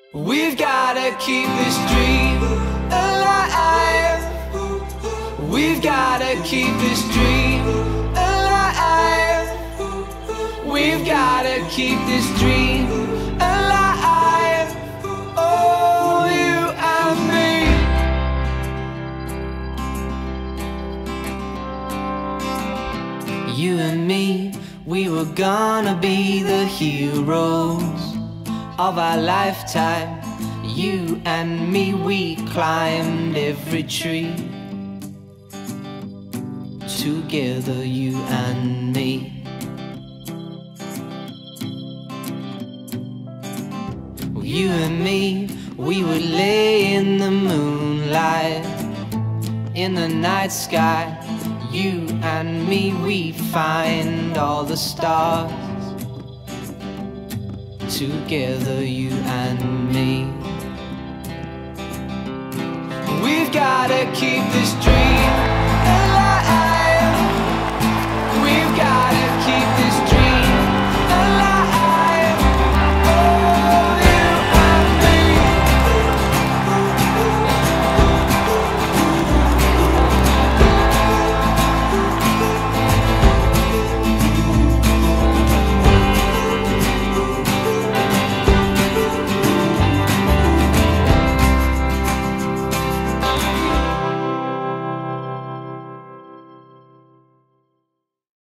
We've gotta keep this dream alive. We've gotta keep this dream alive. We've gotta keep this dream alive. Oh, you and me. You and me, we were gonna be the heroes of our lifetime. You and me, we climbed every tree. Together, you and me. You and me, we would lay in the moonlight, in the night sky. You and me, we find all the stars. Together, you and me. We've gotta keep this dream